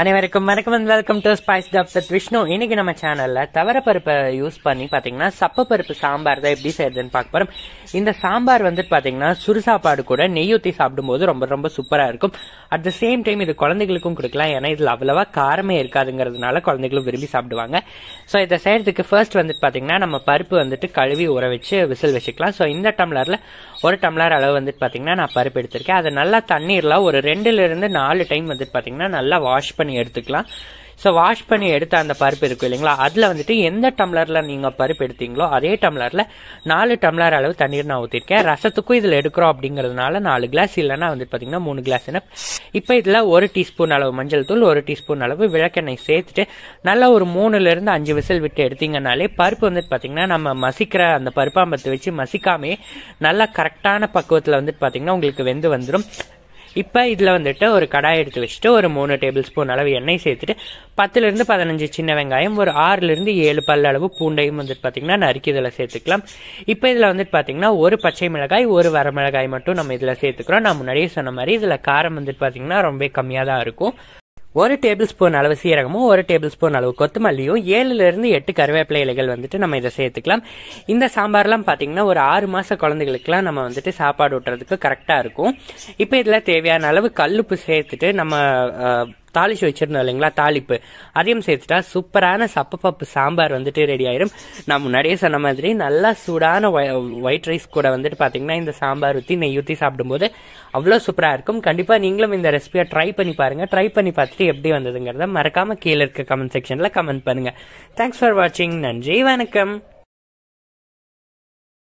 அனைவருக்கும் வணக்கம் and welcome to spice up with Vishnu. இன்னைக்கு நம்ம சேனல்ல தவர பருப்பை யூஸ் பண்ணி பாத்தீங்கன்னா சப்ப பருப்பு சாம்பார் தான் எப்படி செய்யறதுன்னு பார்க்க போறோம். இந்த சாம்பார் வந்துட்டு பாத்தீங்கன்னா சுடுசாப்பாடு கூட நெய் ஊற்றி சாப்பிடும்போது ரொம்ப ரொம்ப சூப்பரா இருக்கும். அட் த சேம் டைம் இது குழந்தைகளுக்கும் கொடுக்கலாம், ஏன்னா இதுல அவ்வளவா காரமே இருக்காதுங்கிறதுனால குழந்தைகளும் விரும்பி சாப்பிடுவாங்க. ஸோ இதை செய்யறதுக்கு ஃபர்ஸ்ட் வந்துட்டு பாத்தீங்கன்னா நம்ம பருப்பு வந்துட்டு கழுவி ஊற வச்சு விசில் வச்சுக்கலாம். ஸோ இந்த டம்ளர்ல ஒரு டம்ளர் அளவு வந்துட்டு பாத்தீங்கன்னா நான் பருப்பு எடுத்திருக்கேன். அதை நல்லா தண்ணீர்ல ஒரு 2-4 டைம் வந்துட்டு பாத்தீங்கன்னா நல்லா வாஷ் பண்ணி எடுத்துக்கலாம். ஸோ வாஷ் பண்ணி எடுத்த அந்த பருப்பு இருக்கும் இல்லைங்களா, அதில் வந்துட்டு எந்த டம்ளர்ல நீங்க பருப்பு எடுத்தீங்களோ அதே டம்ளர்ல 4 டம்ளர் அளவு தண்ணீர் நான் ஊற்றிருக்கேன். ரசத்துக்கும் இதில் எடுக்கிறோம் அப்படிங்கிறதுனால 4 கிளாஸ் இல்லைன்னா வந்துட்டு பார்த்தீங்கன்னா 3 கிளாஸ். இப்போ இதில் 1 டீஸ்பூன் அளவு மஞ்சள் தூள், 1 டீஸ்பூன் அளவு விளக்கெண்ணெய் சேர்த்துட்டு நல்லா ஒரு 3-5 விசில் விட்டு எடுத்தீங்கன்னாலே பருப்பு வந்துட்டு பார்த்தீங்கன்னா நம்ம மசிக்கிற அந்த பருப்பாம்பத்தை வச்சு மசிக்காமே நல்லா கரெக்டான பக்குவத்தில் வந்துட்டு பார்த்தீங்கன்னா உங்களுக்கு வெந்து வந்துடும். இப்போ இதில் வந்துட்டு ஒரு கடாய் எடுத்து வச்சுட்டு ஒரு 3 டேபிள் ஸ்பூன் அளவு எண்ணெய் சேர்த்துட்டு 10-15 சின்ன வெங்காயம், ஒரு 6-7 பல் அளவு பூண்டையும் வந்துட்டு பார்த்தீங்கன்னா நறுக்கி இதில் சேர்த்துக்கலாம். இப்போ இதில் வந்துட்டு பார்த்தீங்கன்னா ஒரு பச்சை மிளகாய், ஒரு வரமிளகாய் மட்டும் நம்ம இதில் சேர்த்துக்கிறோம். நான் முன்னாடியே சொன்ன மாதிரி இதில் காரம் வந்துட்டு பார்த்தீங்கன்னா ரொம்ப கம்மியாக தான் இருக்கும். 1 டேபிள் ஸ்பூன் அளவு சீரகமும், 1 டேபிள் ஸ்பூன் அளவு கொத்தமல்லியும், 7-8 கருவேப்பிலை இலைகள் வந்துட்டு நம்ம இதை சேர்த்துக்கலாம். இந்த சாம்பார்லாம் பாத்தீங்கன்னா ஒரு 6 மாச குழந்தைகளுக்குலாம் நம்ம வந்துட்டு சாப்பாடு ஊட்டுறதுக்கு கரெக்டா இருக்கும். இப்போ இதுல தேவையான அளவு கல்லுப்பு சேர்த்துட்டு நம்ம தாளிச்சு வச்சிருந்தோம் இல்லைங்களா, தாளிப்பு அதையும் சேர்த்துட்டா சூப்பரான சப்பப்பப்பு சாம்பார் வந்துட்டு ரெடி ஆயிரும். நான் முன்னாடியே சொன்ன மாதிரி நல்லா சூடான ஒயிட் ரைஸ் கூட வந்துட்டு பாத்தீங்கன்னா இந்த சாம்பார் ஊற்றி நெய் ஊற்றி சாப்பிடும்போது அவ்வளோ சூப்பரா இருக்கும். கண்டிப்பா நீங்களும் இந்த ரெசிபியை ட்ரை பண்ணி பாருங்க. ட்ரை பண்ணி பார்த்துட்டு எப்படி வந்ததுங்கிறத மறக்காம கீழே இருக்க கமெண்ட் செக்ஷன்ல கமெண்ட் பண்ணுங்க. தேங்க்ஸ் ஃபார் வாட்சிங். நன்றி, வணக்கம்.